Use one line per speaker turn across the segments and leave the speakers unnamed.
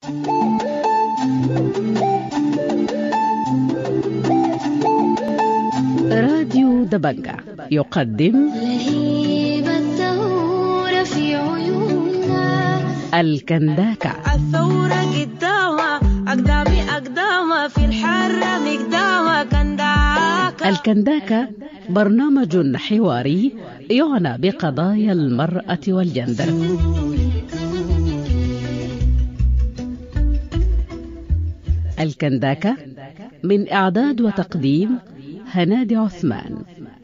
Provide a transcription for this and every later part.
راديو دبنجة يقدم
لهيب الثورة في عيوننا
الكنداكة.
الثورة قدامها أقدامها في الحرة مقدامها كنداكة.
الكنداكة برنامج حواري يعنى بقضايا المرأة والجندر. الكنداكة من إعداد وتقديم هنادي عثمان.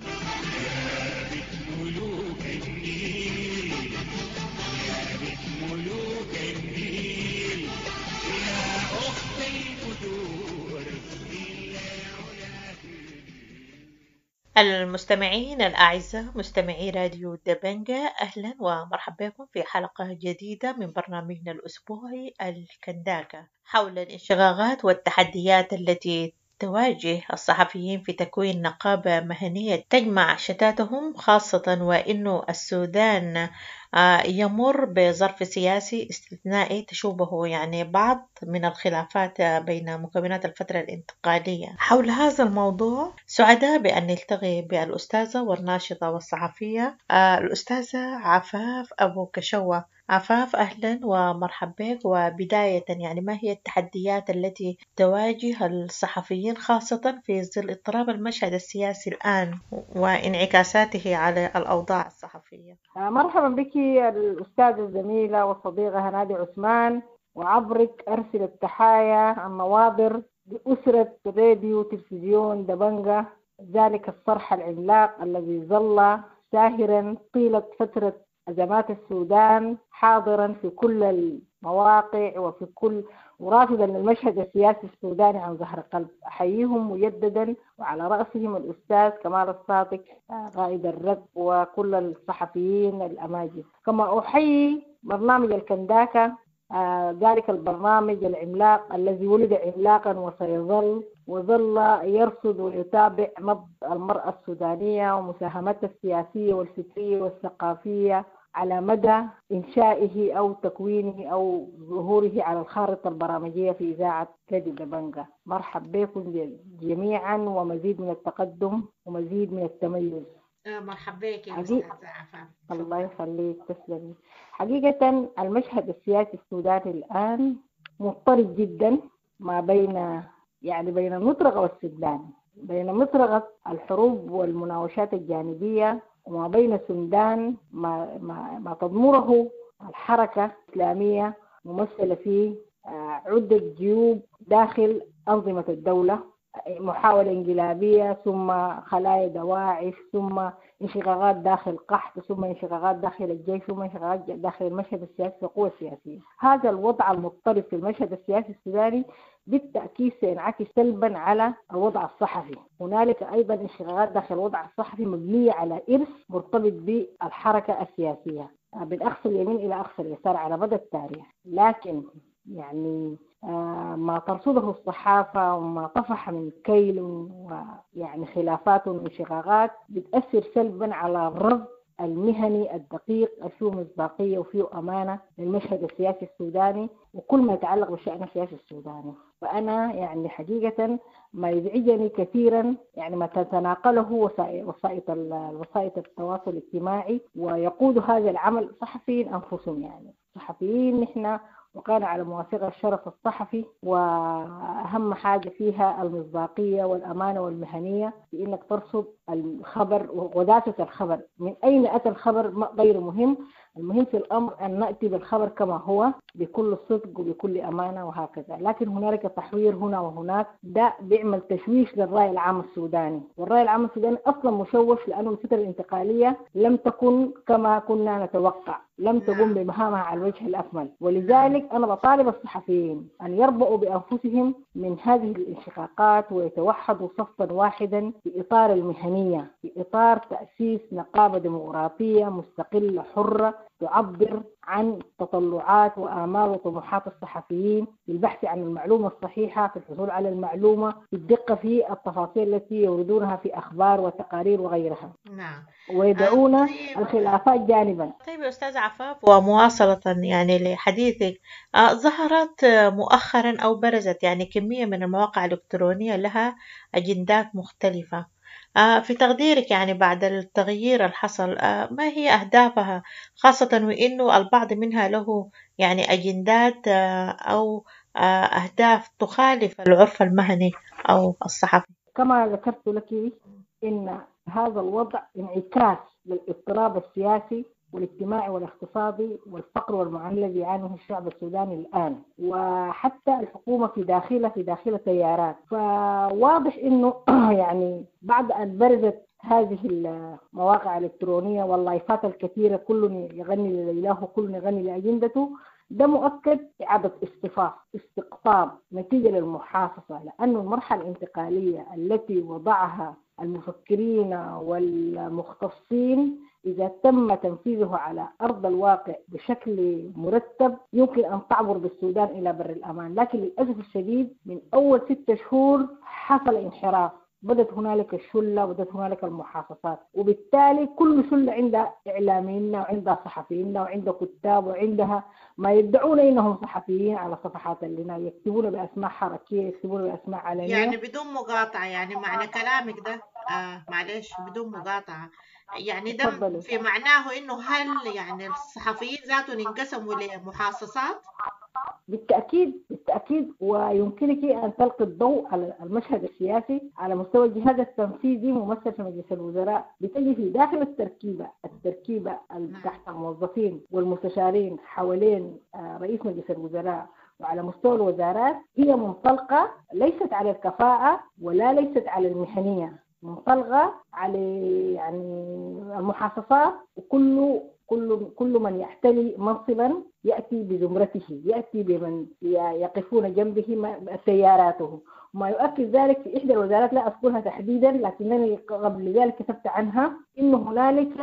المستمعين الأعزاء مستمعي راديو دبنجة، أهلا ومرحبا بكم في حلقة جديدة من برنامجنا الأسبوعي الكنداكة حول الانشقاقات والتحديات التي تواجه الصحفيين في تكوين نقابة مهنية تجمع شتاتهم، خاصة وأنه السودان يمر بظرف سياسي استثنائي تشوبه يعني بعض من الخلافات بين مكونات الفترة الانتقالية. حول هذا الموضوع سعداء بأن نلتقي بالأستاذة والناشطة والصحفية الأستاذة عفاف أبو كشوة. عفاف، أهلا ومرحبا بك. وبداية يعني ما هي التحديات التي تواجه الصحفيين خاصة في ظل اضطراب المشهد السياسي الآن وانعكاساته على الأوضاع الصحفية؟
مرحبا بك الأستاذة الزميلة والصديقة هنادي عثمان، وعبرك أرسل التحايا النواظر لأسرة راديو تلفزيون دبنجة، ذلك الصرح العملاق الذي ظل ساهرا طيلة فترة أزمات السودان، حاضرا في كل المواقع وفي كل ورافضا للمشهد السياسي السوداني عن ظهر قلب. أحييهم مجددا وعلى رأسهم الأستاذ كمال الصادق قائد الرب وكل الصحفيين الأماجد. كما أحيي برنامج الكنداكة، ذلك البرنامج العملاق الذي ولد عملاقا وظل يرصد ويتابع نبض المرأة السودانية ومساهمتها السياسية والفكرية والثقافية على مدى إنشائه أو تكوينه أو ظهوره على الخارطة البرامجية في إذاعة راديو دبنجة. مرحبا بكم جميعا ومزيد من التقدم ومزيد من التميز.
مرحبا بك يا أستاذة عفاف.
الله يخليك، تسلمي. حقيقة المشهد السياسي السوداني الآن مضطرب جدا، ما بين بين المطرقة والسدان، بين مطرقة الحروب والمناوشات الجانبية وما بين السودان ما تضمره الحركة الإسلامية ممثلة في عدة جيوب داخل أنظمة الدولة، محاولة انقلابية ثم خلايا دواعش ثم انشقاقات داخل قحط ثم انشقاقات داخل الجيش ثم انشقاقات داخل المشهد السياسي والقوى السياسية. هذا الوضع المضطرب في المشهد السياسي السوداني بالتأكيد سينعكس سلبا على الوضع الصحفي. هنالك أيضا انشقاقات داخل الوضع الصحفي مبنية على إرث مرتبط بالحركة السياسية من أقصى اليمين إلى أقصى اليسار على مدى التاريخ. لكن ما ترصده الصحافة وما طفح من كيل خلافات وانشقاقات بتأثر سلبا على الرصد المهني الدقيق فيه مصداقية وفيه أمانة للمشهد السياسي السوداني وكل ما يتعلق بالشأن السياسي السوداني. فأنا حقيقة ما يزعجني كثيرا ما تتناقله وسائط التواصل الاجتماعي ويقود هذا العمل صحفيين أنفسهم. صحفيين نحن وكان على موافقة الشرف الصحفي، وأهم حاجة فيها المصداقية والأمانة والمهنية في إنك ترصد الخبر ودافع الخبر، من أين أتى الخبر غير مهم، المهم في الأمر أن نأتي بالخبر كما هو بكل صدق وبكل أمانة وهكذا. لكن هنالك تحوير هنا وهناك، ده بيعمل تشويش للرأي العام السوداني، والرأي العام السوداني أصلا مشوش لأنه الفترة الانتقالية لم تكن كما كنا نتوقع، لم تقوم بمهامها على الوجه الأكمل. ولذلك أنا بطالب الصحفيين أن يربؤوا بأنفسهم من هذه الانشقاقات ويتوحدوا صفا واحدا في إطار المهنية، في إطار تأسيس نقابة ديمقراطية مستقلة حرة تعبر عن تطلعات وآمال وطموحات الصحفيين في البحث عن المعلومة الصحيحة، في الحصول على المعلومة، في الدقة في التفاصيل التي يوردونها في أخبار وتقارير وغيرها،
نعم.
ويدعون
طيب.
الخلافات جانبا.
طيب يا أستاذ عفاف، ومواصلة يعني لحديثك، ظهرت مؤخرا أو برزت يعني كمية من المواقع الإلكترونية لها أجندات مختلفة. في تقديرك يعني بعد التغيير اللي حصل، ما هي أهدافها، خاصة وإنه البعض منها له يعني أجندات أو أهداف تخالف العرف المهني أو الصحفي؟
كما ذكرت لك إن هذا الوضع انعكاس للاضطراب السياسي والاجتماعي والاقتصادي والفقر والمعاناة الذي يعانيه الشعب السوداني الآن، وحتى الحكومة في داخل تيارات. فواضح إنه يعني بعد أن برزت هذه المواقع الإلكترونية واللايفات الكثيرة، كل يغني لليلاه وكل يغني لأجندته، ده مؤكد إعادة استقطاب نتيجة للمحافظة، لأن المرحلة الانتقالية التي وضعها المفكرين والمختصين إذا تم تنفيذه على أرض الواقع بشكل مرتب يمكن أن تعبر بالسودان إلى بر الأمان. لكن للأسف الشديد من أول 6 شهور حصل انحراف، بدت هنالك الشلة، بدت هنالك المحافظات، وبالتالي كل شلة عندها إعلاميين وعندها صحفيين وعندها كتاب وعندها ما يدعون إنهم صحفيين على صفحات اللنا، يكتبون بأسماء حركية، يكتبون بأسماء علنية.
يعني بدون مقاطعة، يعني معنى كلامك ده معلش بدون مقاطعة، يعني ده
تفضلي.
في معناه إنه هل يعني الصحفيين ذاتهم انقسموا لمحاصصات؟
بالتأكيد، ويمكنك أن تلقي الضوء على المشهد السياسي على مستوى الجهاز التنفيذي ممثل في مجلس الوزراء، بتجي في داخل التركيبة تحت الموظفين والمستشارين حوالين رئيس مجلس الوزراء، وعلى مستوى الوزارات هي منطلقة ليست على الكفاءة ولا ليست على المهنية، منطلقة على يعني المحافظات، وكل من يحتوي منصبا يأتي بزمرته، يأتي بمن يقفون جنبه سياراته. وما يؤكد ذلك في إحدى الوزارات لا أذكرها تحديدا، لكنني قبل ذلك كتبت عنها إن هنالك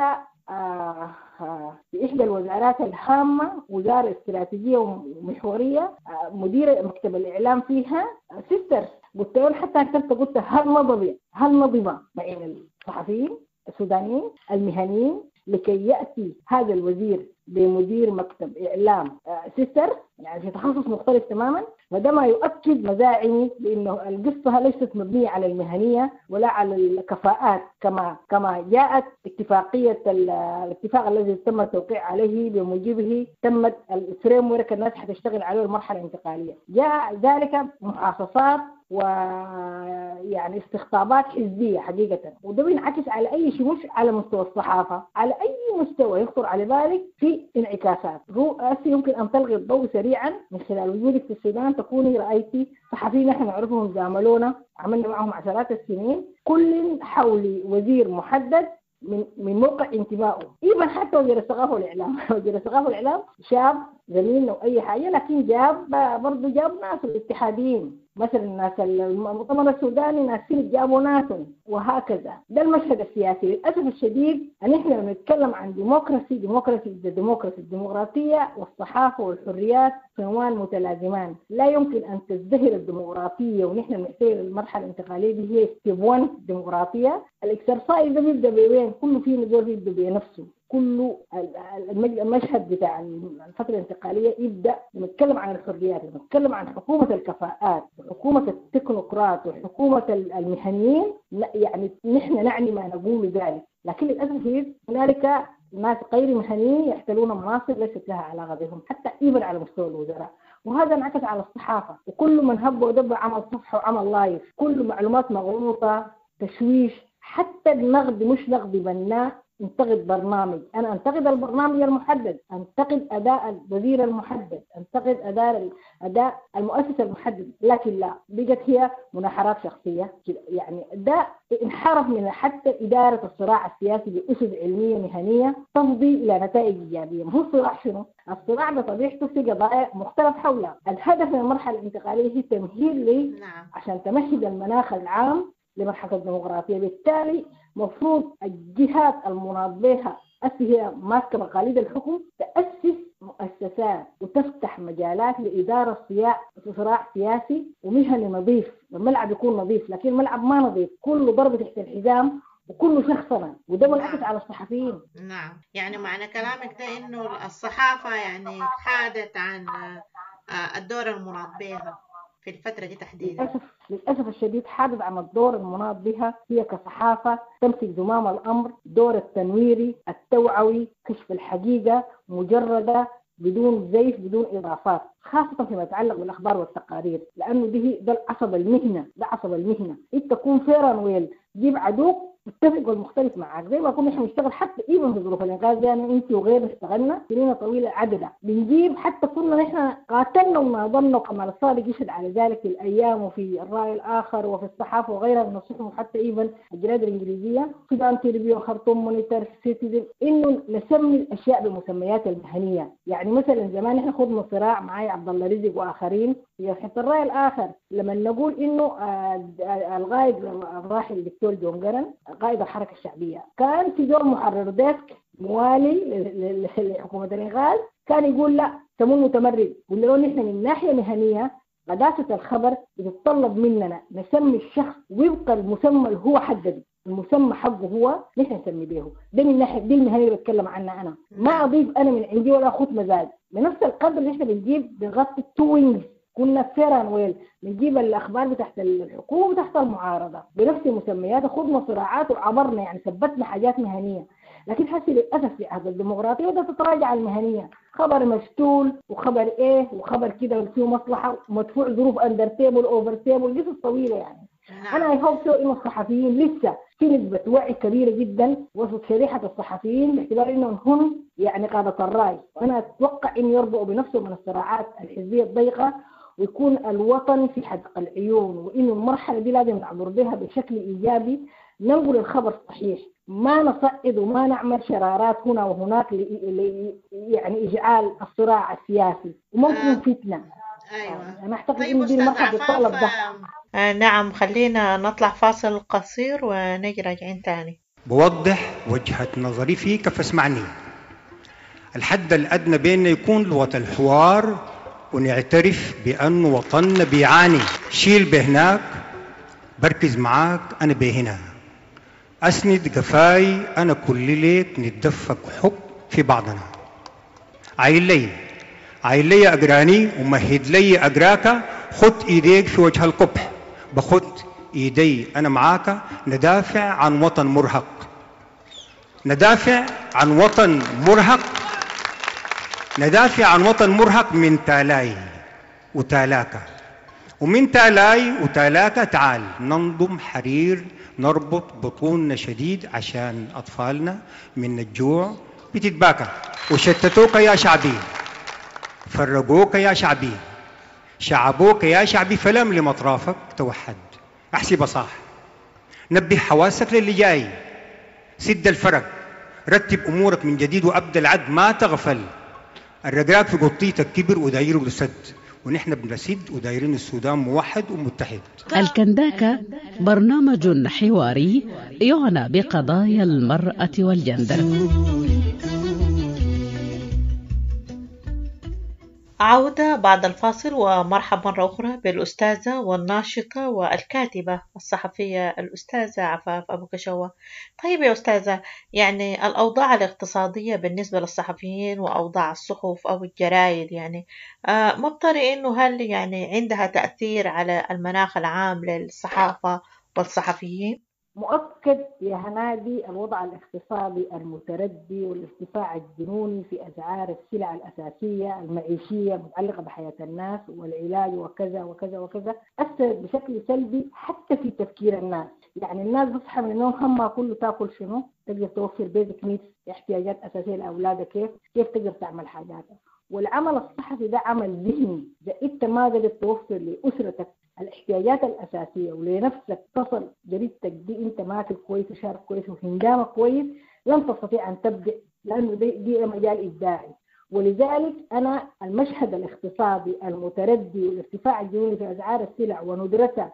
في إحدى الوزارات الهامة، وزارة استراتيجية ومحورية، مدير مكتب الإعلام فيها سيستر. قلت لهم حتى قلت هل نضب بين الصحفيين السودانيين المهنيين لكي يأتي هذا الوزير بمدير مكتب إعلام سيستر، يعني في تخصص مختلف تماما. وده ما يؤكد مزاعمي بأنه القصة ليست مبنية على المهنية ولا على الكفاءات، كما جاءت الاتفاق الذي تم التوقيع عليه بموجبه تمت الفريم ورك الناس حتشتغل عليه المرحلة الانتقالية. جاء ذلك محاصصات ويعني استخطابات حزبية حقيقة، وده بينعكس على أي شيء، مش على مستوى الصحافة، على أي مستوى يخطر على بالك في انعكاسات. يمكن أن تلغي الضوء سريعا من خلال وجودك في السودان، تكوني رأيتي صحفيين نحن نعرفهم زاملونا، عملنا معهم عشرات السنين، كل حول وزير محدد من موقع انتمائه، إيبا حتى وزير الثقافة والإعلام وزير الثقافة والإعلام شاب زميلنا وأي حاجة، لكن برضه جاب ناس الاتحاديين، مثلا الناس المؤتمر السوداني ناسين جابوا ناس، وهكذا. ده المشهد السياسي. للأسف الشديد أن إحنا نتكلم عن الديمقراطية والصحافة والحريات سنوان متلازمان، لا يمكن أن تزدهر الديمقراطية ونحن نحتاج المرحلة الانتقالية دي هي ستيب 1 ديمقراطية. الإكسرسايز ده بيبدأ بوين؟ كله فيه نزول يبدأ بنفسه، كله المشهد بتاع الفترة الانتقالية يبدأ نتكلم عن الحريات، نتكلم عن حكومة الكفاءات وحكومة التكنوقراط وحكومة المهنيين، يعني نحن نعني ما نقول ذلك. لكن للأسف هنالك ناس غير مهنيين يحتلون مناصب ليست لها علاقة بهم، حتى إيبن على مستوى الوزراء. وهذا انعكس على الصحافة، وكل من هب ودب عمل صفحة وعمل لايف، كل معلومات مغلوطة، تشويش، حتى النقد مش نقد بناء. انتقد برنامج، أنا أنتقد البرنامج المحدد، أنتقد أداء الوزير المحدد، أنتقد أداء المؤسسة المحدد، لكن لا، بقت هي مناحرات شخصية. يعني ده انحرف من حتى إدارة الصراع السياسي بأسس علمية مهنية تفضي إلى نتائج إيجابية. هو الصراع شنو؟ الصراع بطبيعته في قضايا مختلف حولها. الهدف من المرحلة الانتقالية هي تمهيد عشان تمهد المناخ العام لمرحلة الديمقراطية. بالتالي مفروض الجهات المناض بها هي ماسكة مقاليد الحكم، تأسس مؤسسات وتفتح مجالات لإدارة صراع سياسي ومهني نظيف. الملعب يكون نظيف، لكن الملعب ما نظيف، كله ضرب تحت الحزام وكله شخصنة، وده منعكس على الصحفيين.
نعم، يعني معنى كلامك ده إنه الصحافة يعني حادت عن الدور المراد بها في الفترة دي تحديدا.
للأسف الشديد حادث عن الدور المناط بها هي كصحافة تمسك زمام الأمر، دور التنويري التوعوي، كشف الحقيقة مجردة بدون زيف بدون إضافات، خاصة فيما يتعلق بالأخبار والتقارير، لأنه ده عصب المهنة، ده عصب المهنة. أنت تكون فيران ويل جيب عدوك متفق والمختلف معك، زي ما كنا احنا بنشتغل حتى ايفن في ظروف الانقاذ، يعني انت وغيرنا اشتغلنا سنين طويله عدده بنجيب، حتى كنا احنا قاتلنا وناضلنا، وكمال الصادق يشهد على ذلك في الايام وفي الراي الاخر وفي الصحافه وغيرها من الصحف وحتى ايفن الجرائد الانجليزيه، سودان تلفزيون، خرطوم مونيتور، سيتيزن، انه نسمي الاشياء بمسميات المهنيه. يعني مثلا زمان احنا خضنا صراع معي عبد الله رزق واخرين في حتى الراي الاخر لما نقول انه القائد الراحل الدكتور جون جرن قائد الحركة الشعبية كان في دور محرر ديسك موالي لحكومة الإنقاذ، كان يقول لا سمون متمرد، قلنا له نحن من ناحية مهنية قداسة الخبر بتتطلب مننا نسمي الشخص وفق المسمى اللي هو حدده، المسمى حقه هو نحن نسمي به، ده من ناحية دي المهنية اللي بتكلم عنها أنا، ما أضيف أنا من عندي ولا أخذ مزاج. بنفس القدر اللي احنا بنجيب بنغطي التوينجز، كنا فيران ويل نجيب الأخبار بتاعت الحكومة وتحت المعارضة بنفس المسميات، خضنا صراعات وعبرنا، يعني ثبتنا حاجات مهنية. لكن حسي للأسف في عهد الديمقراطية بدأت تتراجع المهنية، خبر مشتول وخبر إيه وخبر كده فيه مصلحة ومدفوع ظروف أندر تيبل أوفر تيبل، قصص طويلة يعني. أنا أي هوب سو إنه الصحفيين لسه في نسبة وعي كبيرة جدا وسط شريحة الصحفيين باعتبار إنهم هم يعني قادة الرأي، وأنا أتوقع إن يربطوا بنفسهم من الصراعات الحزبية الضيقة ويكون الوطن في حدق العيون، وإنه المرحلة دي لازم نعبر بها بشكل إيجابي، ننقل الخبر صحيح، ما نصعد وما نعمل شرارات هنا وهناك يعني إجعال الصراع السياسي وممكن فتنة.
أيوة.
أنا أعتقد
طيب
إن دي
أستاذ
المرحلة الطلب ده.
نعم، خلينا نطلع فاصل قصير ونجي راجعين تاني.
بوضح وجهة نظري فيك فاسمعني. الحد الأدنى بيننا يكون لغة الحوار، ونعترف بأن وطننا بيعاني، شيل بهناك بركز معاك أنا بهنا، أسند قفاي أنا كل ليك، نتدفق حب في بعضنا، عايل لي أقراني ومهد لي أقراك، خد إيديك في وجه القبح، بخد إيدي أنا معاك، ندافع عن وطن مرهق، ندافع عن وطن مرهق، ندافع عن وطن مرهق من تالاي وتالاكا، ومن تالاي وتالاكا تعال ننضم حرير، نربط بطوننا شديد عشان أطفالنا من الجوع بتتباكى. وشتتوك يا شعبي، فرقوك يا شعبي، شعبوك يا شعبي، فلم لمطرافك توحد. احسب صح، نبه حواسك للي جاي، سد الفرق، رتب أمورك من جديد وأبدأ العد، ما تغفل. الرقراق في قطيتك كبر ودايره لسد، ونحن بنسد ودايرين السودان موحد ومتحد.
الكنداكة برنامج حواري يعنى بقضايا المرأة والجندر.
عودة بعد الفاصل، ومرحب مرة أخرى بالأستاذة والناشطة والكاتبة الصحفية الأستاذة عفاف أبو كشوة. طيب يا أستاذة، يعني الأوضاع الاقتصادية بالنسبة للصحفيين وأوضاع الصحف أو الجرائد، يعني مضطري إنه هل يعني عندها تأثير على المناخ العام للصحافة والصحفيين؟
مؤكد يا هنادي الوضع الاقتصادي المتردي والارتفاع الجنوني في أسعار السلع الأساسية المعيشية المتعلقة بحياة الناس والعلاج وكذا وكذا وكذا أثر بشكل سلبي حتى في تفكير الناس. يعني الناس بتصحى من النوم هم كله تاكل شنو، تقدر توفر بيزك نيدز، احتياجات أساسية لأولادك، كيف تقدر تعمل حاجاتها. والعمل الصحفي ده عمل ذهني، إذا أنت ما قدرت توفر لأسرتك الاحتياجات الأساسية ولنفسك تصل جريدتك دي أنت ماكل كويس وشارب كويس وهندامك كويس، لن تستطيع أن تبدأ، لأنه دي مجال إبداعي. ولذلك أنا المشهد الاقتصادي المتردي والارتفاع الجنوني في أسعار السلع وندرتها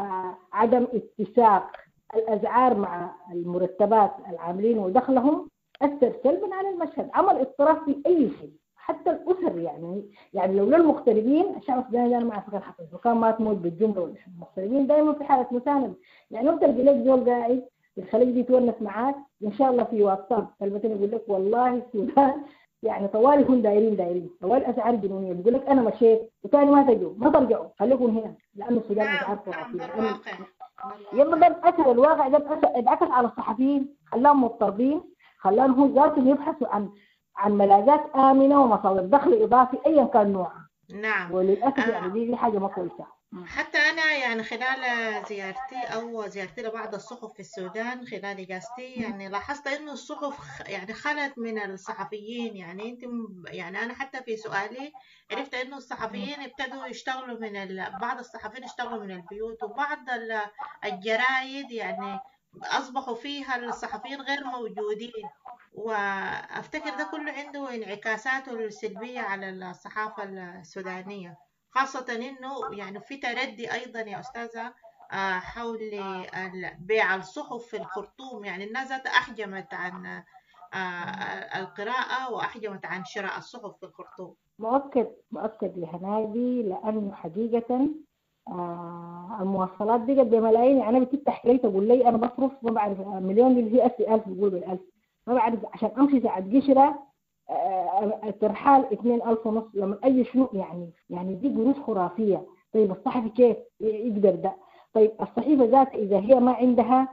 وعدم اتساق الأسعار مع المرتبات العاملين ودخلهم أثر سلبا على المشهد، عمل اضطراب في أي شيء حتى الأسر. يعني لولا المغتربين الشعب السوداني ده ما أعتقد حصل، وكان ما تموت بالجملة. المغتربين دائما في حالة مساندة. يعني أنت تلقى لك زول قاعد في الخليج دي يتونس معاك إن شاء الله في واتساب كلمتين يقول لك والله السودان يعني طوالي هم دايرين طوالي أسعار جنونية، بيقول لك أنا مشيت وثاني ما تجوا ما ترجعوا خليكم هنا لأن السودان أسعار خرافية. يلا ده الأثر الواقع ده انعكس على الصحفيين، خلاهم مضطربين، خلاهم هم ذاتهم يبحثوا عن ملاذات آمنة ومصادر دخل إضافي أيا كان نوعها.
نعم.
وللأسف يعني دي حاجة ما كويسة.
حتى أنا يعني خلال زيارتي لبعض الصحف في السودان خلال إجازتي يعني لاحظت إنه الصحف يعني خلت من الصحفيين. يعني يعني أنا حتى في سؤالي عرفت إنه الصحفيين ابتدوا يشتغلوا بعض الصحفيين يشتغلوا من البيوت، وبعض الجرايد يعني أصبحوا فيها الصحفيين غير موجودين. وأفتكر ده كله عنده انعكاساته السلبية على الصحافة السودانية، خاصة إنه يعني في تردي أيضا يا أستاذة حول بيع الصحف في الخرطوم. يعني الناس أحجمت عن القراءة وأحجمت عن شراء الصحف في الخرطوم.
مؤكد لهنادي، لأنه حقيقة المواصلات دي قد بملايين. يعني أنا بتفتح لي تقول لي أنا بصرف ما بعرف مليون اللي هي 1000 بقول بالألف ما بعرف عشان أمشي ساعة قشرة الترحال 2,500 لما أي شنو يعني دي قروش خرافية. طيب الصحفي كيف يقدر ده؟ طيب الصحيفة ذات إذا هي ما عندها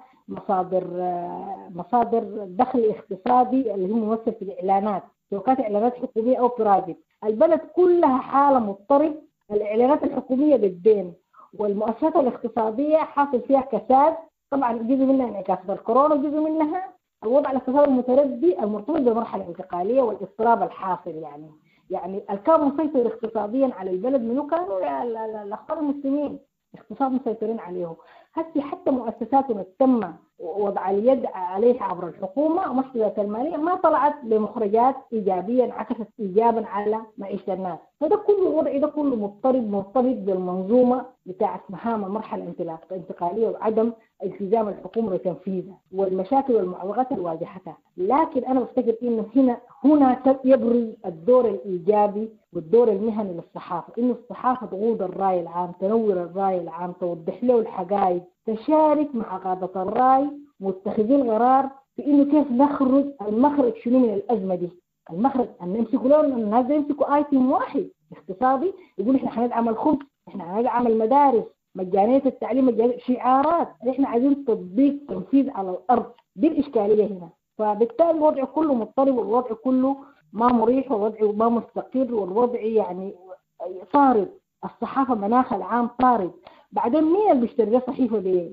مصادر دخل اقتصادي اللي هو ممثل في الإعلانات، سواء كانت إعلانات حكومية أو برايفت، البلد كلها حالة مضطرب. الإعلانات الحكومية بالدين والمؤسسات الاقتصادية حاصل فيها كساد. طبعا جزء منها انعكاسات الكورونا، جزء منها الوضع الاقتصادي المتردي المرتبط بالمرحلة الانتقالية والاضطراب الحاصل. يعني الكان مسيطر اقتصاديا على البلد منو كانوا الأخبار المسلمين اقتصاد مسيطرين عليه. حتى مؤسساتنا تم وضع اليد عليها عبر الحكومة ومحدودات المالية ما طلعت بمخرجات إيجابية انعكست إيجابا على معيشة الناس. فده كله الوضع ده كله مرتبط بالمنظومة بتاعت مهام المرحلة الانتقالية وعدم التزام الحكومة بتنفيذها والمشاكل والمعوقات الواجهتها. لكن أنا بفتكر إنه هنا يبرز الدور الإيجابي والدور المهني للصحافة، إنه الصحافة تغوض الرأي العام، تنور الرأي العام، توضح له الحقائق، تشارك مع قادة الرأي متخذي القرار في إنه كيف نخرج المخرج شنو من الأزمة دي. المخرج أن نمسكوا لهم الناس يمسكوا آيتم واحد اقتصادي يقول إحنا حندعم الخبز، إحنا حندعم المدارس، مجانية التعليم، مجانية شعارات، إحنا عايزين تطبيق تنفيذ على الأرض. دي الإشكالية هنا. فبالتالي الوضع كله مضطرب والوضع كله ما مريح والوضع ما مستقر والوضع يعني طارد. الصحافة مناخ العام طارد. بعدين مين اللي بيشتري صحيفة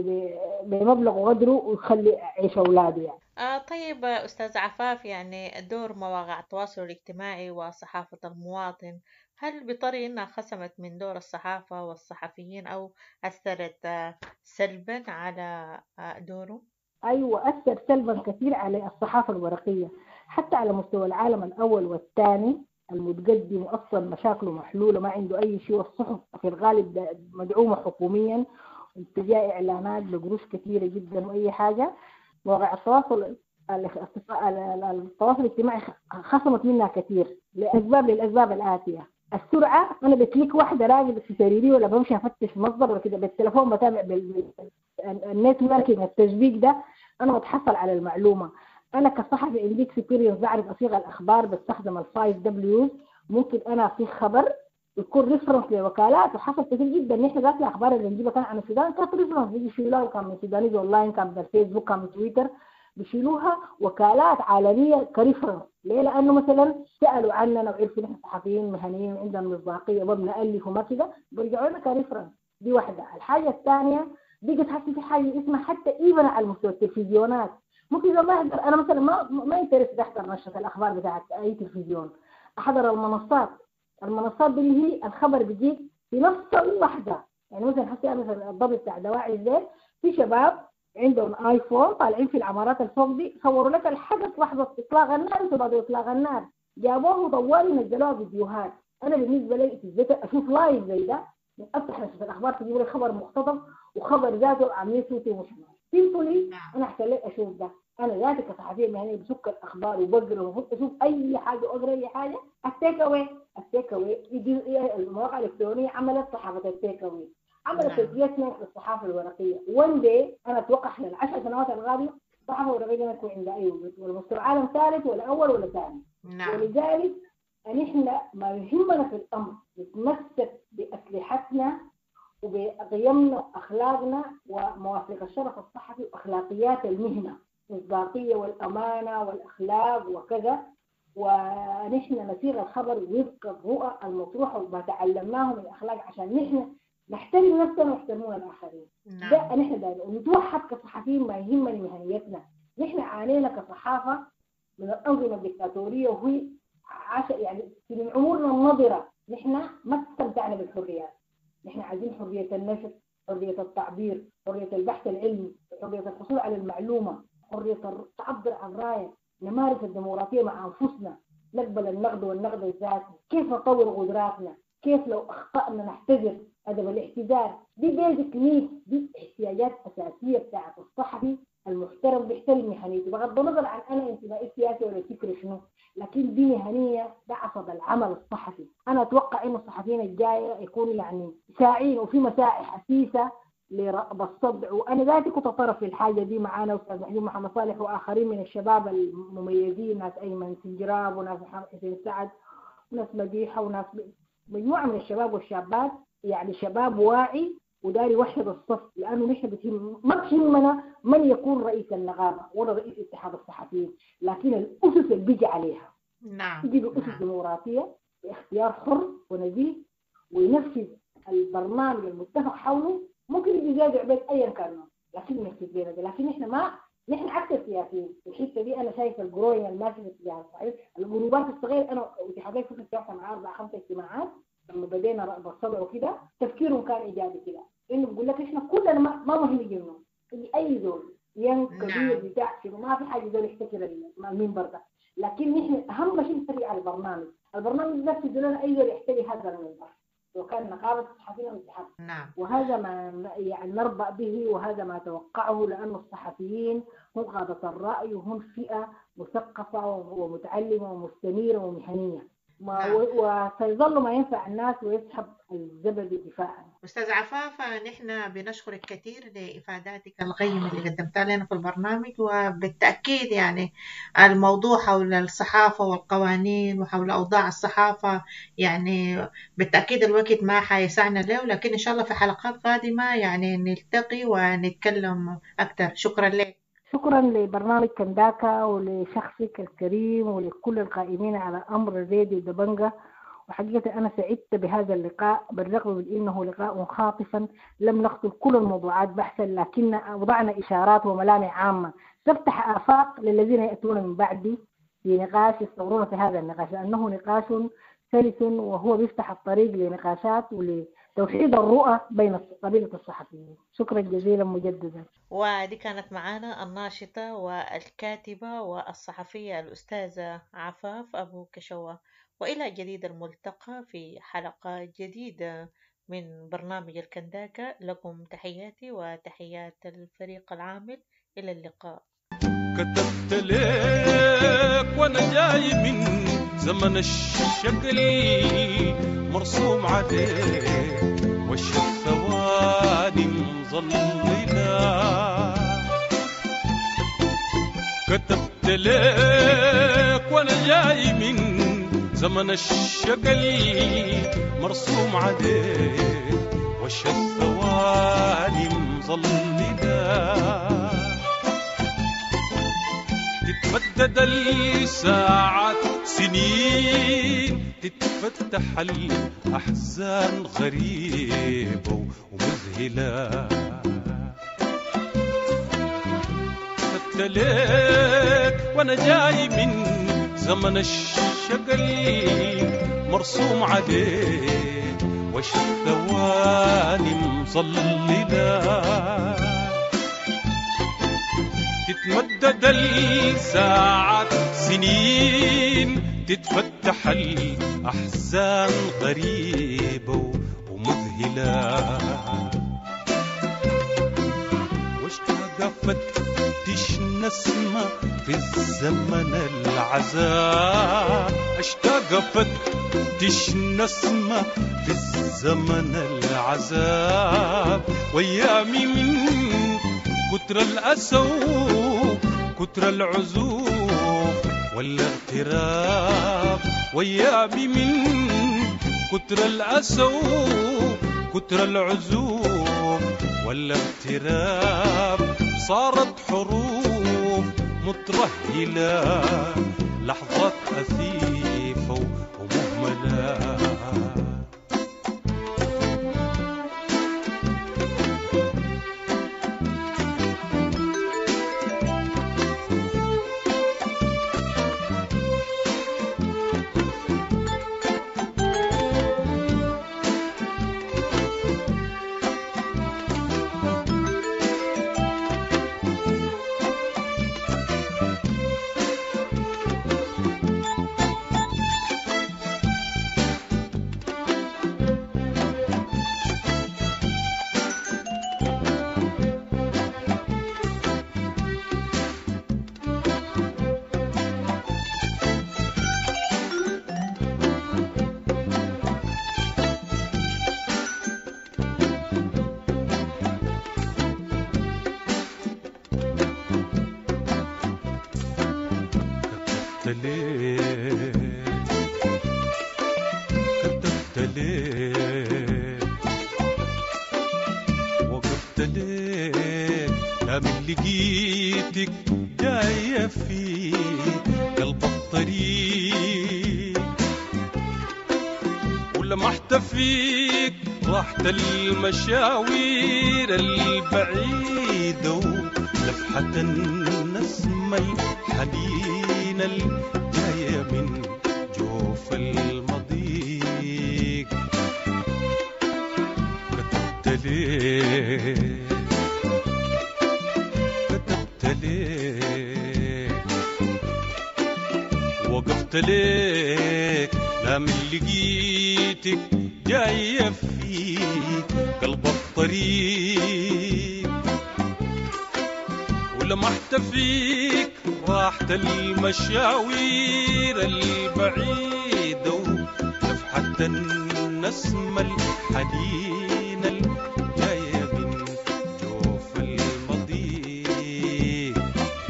بمبلغ وقدره ويخلي عيش أولاده يعني؟
طيب أستاذ عفاف، يعني دور مواقع التواصل الاجتماعي وصحافة المواطن، هل بطري إنها خصمت من دور الصحافة والصحفيين أو أثرت سلبا على دوره؟
أيوة أثر سلبا كثير على الصحافة الورقية، حتى على مستوى العالم الأول والثاني المتقدم أصلا مشاكله محلولة ما عنده أي شيء. والصحف في الغالب مدعومة حكوميا واتجاه إعلانات بقروش كثيرة جدا وأي حاجة. مواقع التواصل الاجتماعي خصمت منها كثير للأسباب الآتية: السرعة. أنا بكليك واحدة راجل في سريري ولا بمشي أفتش مصدر ولا كده بالتلفون بتابع بالنتوركينج التشبيك ده أنا بتحصل على المعلومة. أنا كصحفي عندي اكسبيرينس بعرف أصيغ الأخبار بستخدم ال5W. ممكن أنا في خبر يكون ريفرنس لوكالات، وحصل كثير جدا ان احنا ذات الاخبار اللي نجيبها كان عن السودان كانت ريفرنس بيجي يشيلوها، كان من سودانيز اونلاين، كان من الفيسبوك، كان من تويتر، بيشيلوها وكالات عالميه كريفرنس. ليه؟ لانه مثلا سالوا عننا وعرفوا نحن صحفيين مهنيين وعندنا مصداقيه وبنالف وما كده بيرجعوا لنا كريفرنس. دي واحده. الحاجه الثانيه بقت حتى في حاجه اسمها حتى ايفن على مستوى التلفزيونات. ممكن اذا ما احضر انا مثلا ما ينترس احضر نشره الاخبار بتاعت اي تلفزيون، احضر المنصات دي اللي هي الخبر بيجيك في نفس اللحظه. يعني مثلا حتى مثلا الضبط بتاع دواعي زي في شباب عندهم ايفون طالعين في العمارات الفوق دي صوروا لك الحدث لحظه اطلاق النار، بعد اطلاق النار جابوه طوالي نزلوها فيديوهات. انا بالنسبه لي اشوف لايف زي ده افتح نشره الاخبار تجيب لي خبر مقتضب وخبر ذاته عاملين صوتي مش سيمبلي انا احسن لك اشوف ده. انا ذاتي كصحفيه مهنيه بسك الاخبار وبقرا وبفوت اشوف اي حاجه واقرا اي حاجه. التيك اواي يجي المواقع الالكترونيه عملت صحافه التيك اواي، عملت ريبليسمنت للصحافه الورقيه. وان داي انا اتوقع خلال 10 سنوات الغاليه الصحافه الورقيه ما تكون عند اي وقت، ولا مستوى عالم ثالث ولا اول ولا ثاني. ولذلك ان احنا ما يهمنا في الامر نتمسك باسلحتنا وبقيمنا واخلاقنا ومواثيق الشرف الصحفي واخلاقيات المهنه، المصداقيه والامانه والاخلاق وكذا، ونحن نسير الخبر وفق الرؤى المطروحه وما تعلمناه من الاخلاق عشان نحن نحترم نفسنا ونحترمون الاخرين. ده نحن دائما ونتوحد كصحفيين ما يهمني مهنيتنا. نحن عانينا كصحافه من الانظمه الدكتاتوريه وهي يعني في عمرنا النضره نحن ما استمتعنا بالحريات. نحن عايزين حريه النشر، حريه التعبير، حريه البحث العلمي، حريه الحصول على المعلومه، حريه التعبر عن رايه، نمارس الديمقراطيه مع انفسنا، نقبل النقد والنقد الذاتي، كيف نطور قدراتنا، كيف لو اخطانا نحتذر، ادب الاعتذار. دي بيزك نيد، دي احتياجات اساسيه بتاعت الصحفي المحترم بيحترم مهنيته بغض النظر عن انا انتمائي سياسي ولا فكري شنو، لكن دي مهنيه ده عصب العمل الصحفي. انا اتوقع انه الصحفيين الجايه يكونوا يعني ساعين وفي مساعي حسيسه لرأب الصدع. وانا ذاتي كنت طرف في الحاجه دي معانا استاذ محمد صالح واخرين من الشباب المميزين، ناس ايمن سنجراب وناس محمد حسين سعد وناس مديحه وناس مجموعه من الشباب والشابات، يعني شباب واعي وداري يوحد الصف. لانه نحن ما بهمنا من يكون رئيس النقابه ولا رئيس اتحاد الصحفيين، لكن الاسس اللي بيجي عليها تجي باسس ديمقراطيه باختيار حر ونزيه وينفذ البرنامج المتفق حوله. ممكن يجي زاد عبيد ايا كان لكن نفذ بينا ده. لكن نحن عكس السياسيين في الحته دي. انا شايف الجروين الماشي في السياسه صحيح، الجروبات الصغيره انا واتحادات في السياسه مع 4-5 اجتماعات لما بدينا رأب الصدع وكده تفكيرهم كان ايجابي كده، انه بقول لك احنا كلنا ما مهم يجينا اي زول كبير بتاع شنو، ما في حاجه زول يحتكر المنبر ده. لكن نحن اهم شيء نتريق على البرنامج نفسه لنا اي زول يحتري هذا المنبر وكان نقابه الصحفيين والاتحاد. وهذا ما يعني نربأ به وهذا ما توقعه، لأن الصحفيين هم قادة الرأي وهم فئة مثقفة ومتعلمة ومستنيرة ومهنية وسيظل ما ينفع الناس ويسحب الزبد دفاعا.
أستاذ عفافة، نحن بنشكرك كثير لإفاداتك القيمة اللي قدمتها لنا في البرنامج، وبالتأكيد يعني الموضوع حول الصحافة والقوانين وحول أوضاع الصحافة يعني بالتأكيد الوقت ما حيسعنا له، لكن إن شاء الله في حلقات قادمة يعني نلتقي ونتكلم أكثر. شكرا لك.
شكرا لبرنامج كنداكا ولشخصك الكريم ولكل القائمين على أمر الراديو دبنجة. وحقيقة أنا سعدت بهذا اللقاء بالرغم من أنه لقاء خاطفا لم نخطب كل الموضوعات بحثا، لكن وضعنا إشارات وملامح عامة تفتح آفاق للذين يأتون من بعدي في نقاش يستمرون في هذا النقاش، لأنه نقاش سلس وهو بيفتح الطريق لنقاشات ولتوحيد الرؤى بين قبيلة الصحفيين. شكرا جزيلا مجددا.
ودي كانت معانا الناشطة والكاتبة والصحفية الأستاذة عفاف أبو كشوة، وإلى جديد الملتقى في حلقة جديدة من برنامج الكنداكا. لكم تحياتي وتحيات الفريق العامل. إلى اللقاء.
كتبت لك وانا جاي من زمن الشكل مرسوم عليه وش الثواني مظللة. كتبت لك وانا جاي من زمن الشكل مرسوم عليه وش الثواني مظللة. تتمدد الساعات سنين تتفتح الأحزان غريبة ومذهلة. كتلك وانا جاي من زمن الشقل مرسوم عليه وش الثواني مظللة. تتمدد الساعات سنين تتفتح الأحزان غريبة ومذهلة. وش تلقى نسمة في الزمن العذاب، اشتاق فتش نسمة في الزمن العذاب، ويامي من كتر الأسى كتر العزوف والاغتراب، ويامي من كتر الأسى كتر العزوف والاغتراب، صارت حروف مترهلة لحظات أثيفة ومهملة. كتبت ليه وقفت ليه لا من لقيتك جاية في قلب الطريق، ولمحت فيك راحت المشاوير البعيدة ولفحة النسمة الحنينة الجاية من جوف المضيق. كتبت ليه كتبت ليه وقفت ليك لا من لقيتك جاية في قلب الطريق، ولمحت فيك راحت المشاوير البعيدة ولفحة النسمة الحنينة الجاية من جوف المضيق.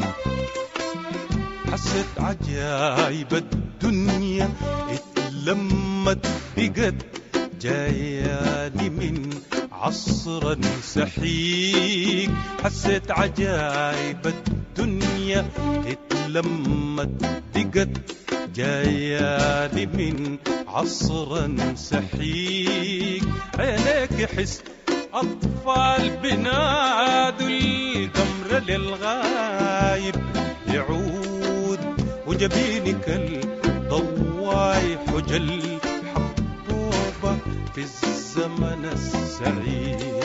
حسيت عجايب الدنيا اتلمت بقت جاياني من عصر سحيق، حسيت عجايب الدنيا اتلمت بقت جاياني من عصر سحيق. عينيك حس أطفال بنادوا القمر للغايب يعود، وجبينك الضواي حجل حبوبة في الزمن السعيد.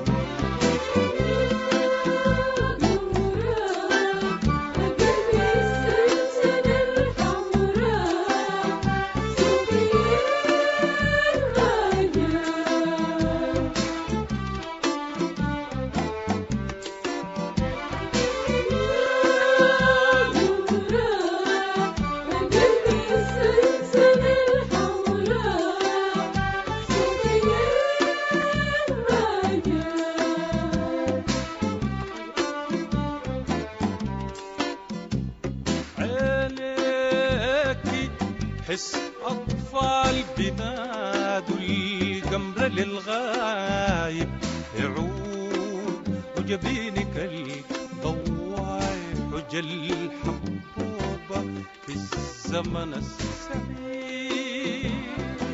حس أطفال بنادوا القمر للغايب يعود، وجبينك الضواي حجل حبوبة في الزمن السعيد.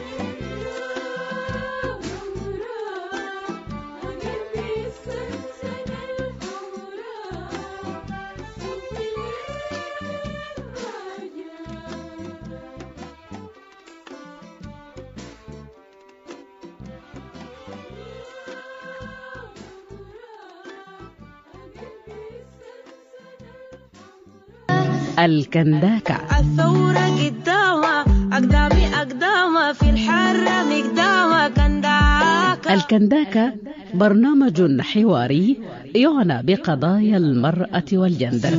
الكنداكة.
الثورة قدامها أقدامي أقدامها في الحرة مقدامها كنداكة.
الكنداكة برنامج حواري يعنى بقضايا المرأة والجندر.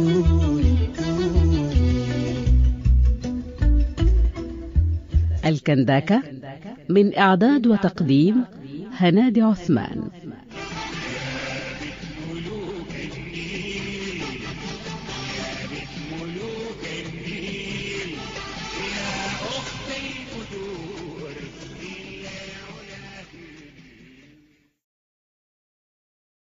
الكنداكة، من إعداد وتقديم هنادي عثمان.